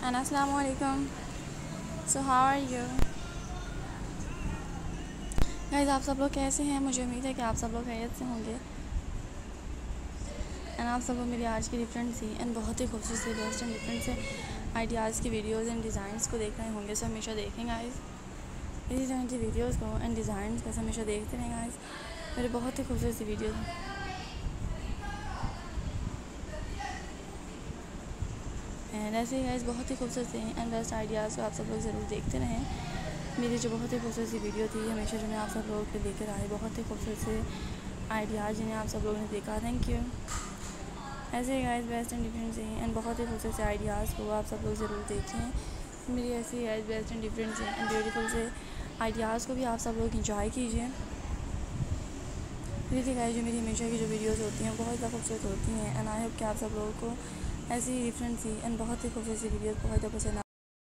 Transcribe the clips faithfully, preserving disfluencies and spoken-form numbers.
And Assalamu alaikum. So how are you guys? आप सब लोग कैसे हैं? मुझे उम्मीद है कि आप सब लोग खैरियत से होंगे। एंड आप सब लोग मेरी आज की डिफरेंट सी एंड बहुत ही खूबसूरत सी बेस्ट एंड डिफरेंट से आइडियाज़ की वीडियोज़ एंड डिज़ाइंस को देख रहे होंगे। सो हमेशा देखें गाइस इसी तरह की वीडियोज़ को एंड डिज़ाइंस को हमेशा देखते रहें गाइस। मेरे बहुत ही खूबसूरत सी वीडियोज़ एंड ऐसे ही गाइस बहुत ही खूबसूरत से एंड बेस्ट आइडियाज़ को आप सब लोग ज़रूर देखते रहें। मेरी जो बहुत ही खूबसूरत सी वीडियो थी हमेशा जो मैं आप सब लोगों के लेकर आए बहुत ही खूबसूरत से आइडियाज़ जिन्हें आप सब लोगों ने देखा, थैंक यू। ऐसे ही गाइस बेस्ट एंड डिफरेंट से एंड बहुत ही खूबसूरत से आइडियाज़ को आप सब लोग ज़रूर देखें। मेरी ऐसी गाइस बेस्ट एंड डिफरेंट से एंड ब्यूटीफुल से आइडियाज़ को भी आप सब लोग इंजॉय कीजिए। देखिए गाइस जो मेरी हमेशा की जो वीडियोज़ होती हैं बहुत ज़्यादा खूबसूरत होती हैं एंड आई होप कि आप सब लोगों को ऐसी ही डिफरेंट सी एंड बहुत ही खूबसूरत सी वीडियोज़ बहुत ज़्यादा पसंद।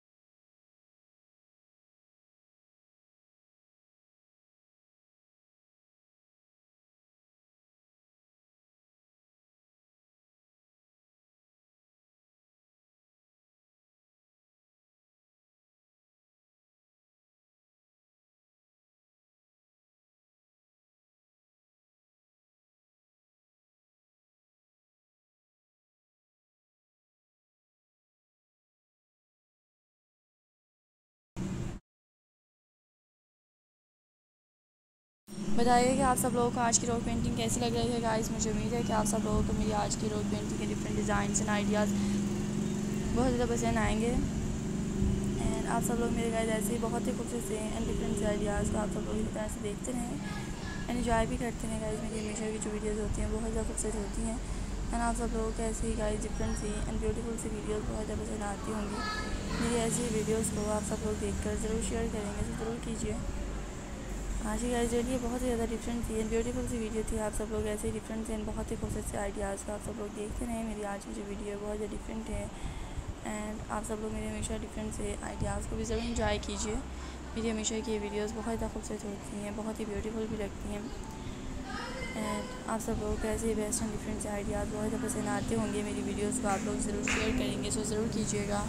बताइए कि आप सब लोगों को आज की रॉक पेंटिंग कैसी लग रही है गाइस। मुझे उम्मीद है कि आप सब लोगों को मेरी आज की रॉक पेंटिंग के डिफरेंट डिज़ाइंस एंड आइडियाज़ बहुत ज़्यादा पसंद आएंगे। एंड आप सब लोग मेरे गाइस ऐसे ही बहुत ही खूबसूरत से एंड डिफरेंट से आइडियाज़ को आप सब लोग इसी तरह से देखते रहें एंड इन्जॉय भी करते हैं गाइस। मेरी हमेशा की जो वीडियोज़ होती हैं बहुत ज़्यादा खूबसूरत होती हैं एंड आप सब लोगों को ऐसे ही गाइस डिफरेंट सी एंड ब्यूटीफुल सी वीडियोज़ बहुत ज़्यादा पसंद आती होंगी। मेरी ऐसी वीडियोज़ को आप सब लोग देख कर ज़रूर शेयर करेंगे, तो ज़रूर कीजिए। आज ही गाइस लिए बहुत ही ज़्यादा डिफरेंट सी एंड ब्यूटीफुल सी वीडियो थी। आप सब लोग ऐसे ही डिफरेंट से एंड बहुत ही खूबसूरत से आइडियाज़ को आप सब लोग देखते रहें। मेरी आज की जो वीडियो है बहुत ज़्यादा डिफरेंट है एंड आप सब लोग मेरे हमेशा डिफरेंट से आइडियाज़ को भी ज़रूर इंजॉय कीजिए। मेरी हमेशा की ये वीडियोज़ बहुत ज़्यादा खूबसूरत होती हैं, बहुत ही ब्यूटीफुल भी लगती हैं एंड आप सब लोगों को ऐसे ही बेस्ट एंड डिफरेंट से आइडियाज़ बहुत ज़्यादा पसंद आते होंगे। मेरी वीडियोज़ को आप लोग ज़रूर शेयर करेंगे, सो ज़रूर कीजिएगा।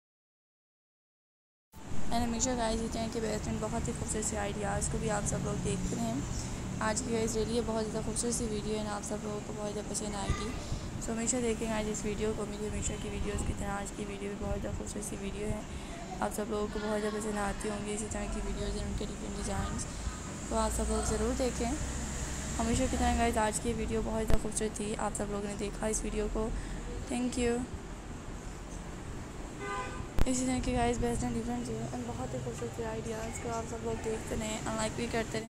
एंड हमेशा गाइस इस तरह के बेस्ट एंड बहुत ही खूबसूरत से आइडियाज़ को भी आप सब लोग देखते हैं। आज की गाइस डेली बहुत ज़्यादा खूबसूरत सी वीडियो है, आप सब लोगों को बहुत ज़्यादा पसंद आएगी। सो हमेशा देखें आज इस वीडियो को। मेरी हमेशा की वीडियोज़ की तरह आज की वीडियो भी बहुत ज़्यादा खूबसूरत सी वीडियो है, आप सब लोगों को बहुत ज़्यादा पसंद आती होंगी इसी तरह की वीडियोज़ एंड उनके डिफरेंट डिज़ाइंस, तो आप सब लोग ज़रूर देखें। हमेशा की तरह गाइस आज की वीडियो बहुत ज़्यादा खूबसूरत थी, आप सब लोगों ने देखा इस वीडियो को, थैंक यू। इसी तरह के guys best and different and बहुत ही खूबसूरत आइडियाज़ को आप सब लोग देखते रहें, लाइक भी करते रहें।